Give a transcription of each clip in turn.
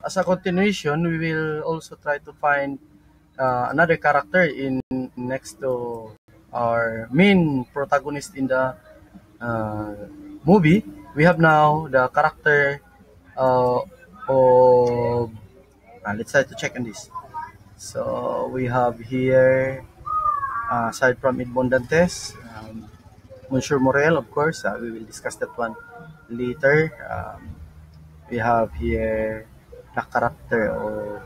as a continuation, we will also try to find another character in next to our main protagonist in the uh, movie. We have now the character of let's try to check on this. So we have here, aside from Edmond Dantes, Monsieur Morel, of course. We will discuss that one later. We have here the character of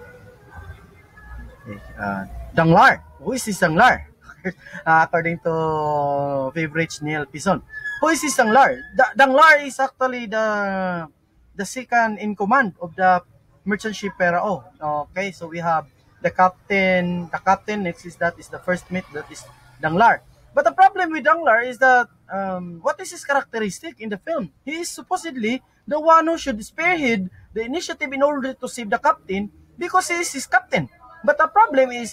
Danglar. Who is this Danglar? According to favorite Neil Pison. Who is this Danglar? Danglar is actually the second in command of the merchant ship Perao. Okay, so we have the captain. The captain next is the first mate, that is Danglar. But the problem with Danglar is that what is his characteristic in the film? He is supposedly the one who should spearhead the initiative in order to save the captain because he is his captain. But the problem is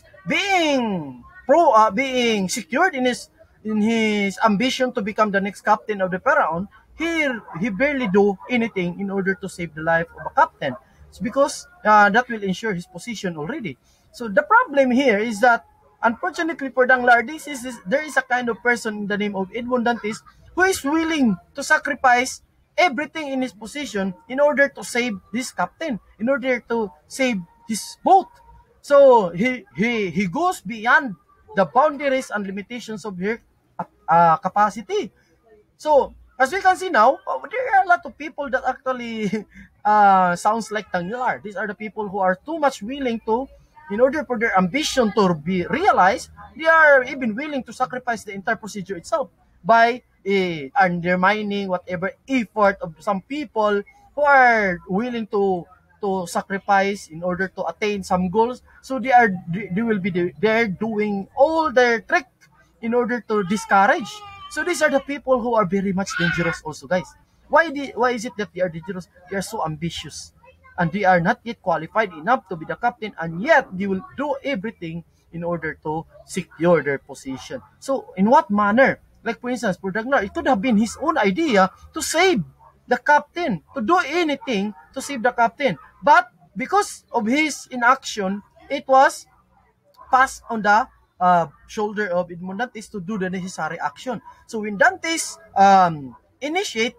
being secured in his ambition to become the next captain of the Pharaon. He barely do anything in order to save the life of a captain. It's because that will ensure his position already. So the problem here is that unfortunately for Danglar, there is a kind of person in the name of Edmond Dantes who is willing to sacrifice everything in his position in order to save this captain, in order to save his boat. So he goes beyond the boundaries and limitations of her capacity. So as we can see now, there are a lot of people that actually sounds like Danglar. These are the people who are too much willing to, in order for their ambition to be realized, they are even willing to sacrifice the entire procedure itself by undermining whatever effort of some people who are willing to sacrifice in order to attain some goals. So they will be they're doing all their trick in order to discourage. So these are the people who are very much dangerous also, guys. Why is it that they are dangerous? They are so ambitious and they are not yet qualified enough to be the captain, and yet they will do everything in order to secure their position. So in what manner? Like for instance, for Daglar, it could have been his own idea to save the captain, to do anything to save the captain. But because of his inaction, it was passed on the shoulder of Edmond Dantes to do the necessary action. So when Dantes initiate,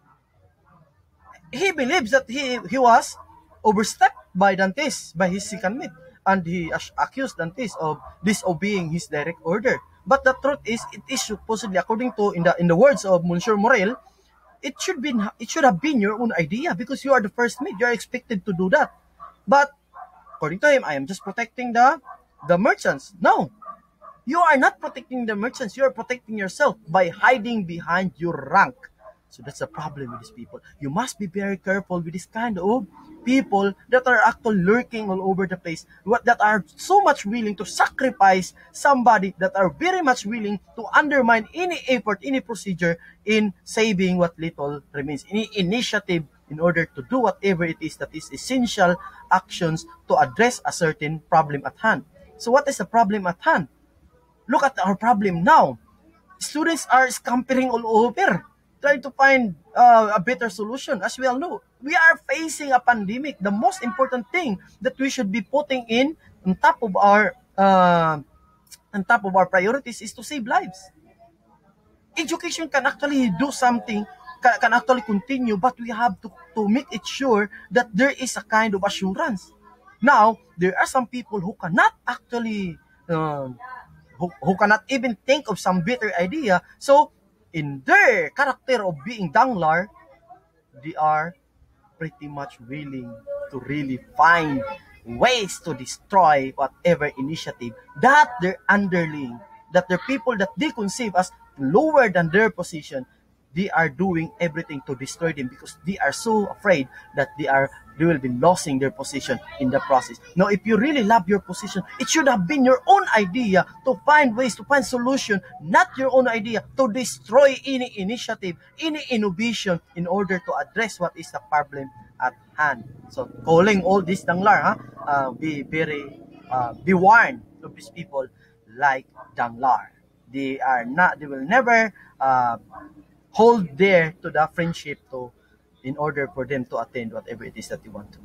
he believes that he was overstepped by Dantes, by his second mate, and he accused Dantes of disobeying his direct order. But the truth is, it is supposedly, according to in the words of Monsieur Morel, it should have been your own idea because you are the first mate. You are expected to do that. But according to him, I am just protecting the merchants. No, you are not protecting the merchants. You are protecting yourself by hiding behind your rank. So that's the problem with these people. You must be very careful with this kind of people that are actually lurking all over the place, that are so much willing to sacrifice somebody, that are very much willing to undermine any effort, any procedure in saving what little remains, any initiative in order to do whatever it is that is essential actions to address a certain problem at hand. So what is the problem at hand? Look at our problem now. Students are scampering all over, trying to find a better solution. As we all know, we are facing a pandemic. The most important thing that we should be putting in on top of our priorities is to save lives. Education can actually do something, can actually continue, but we have to make it sure that there is a kind of assurance. Now, there are some people who cannot actually who cannot even think of some better idea. So, in their character of being Danglar, they are pretty much willing to really find ways to destroy whatever initiative that their underling, that their people that they conceive as lower than their position, they are doing everything to destroy them because they are so afraid that they will be losing their position in the process. Now, if you really love your position, it should have been your own idea to find ways, to find solution, not your own idea to destroy any initiative, any innovation in order to address what is the problem at hand. So, calling all this Danglar, be warned of these people like Danglar. They will never hold there to the friendship in order for them to attain whatever it is that they want to.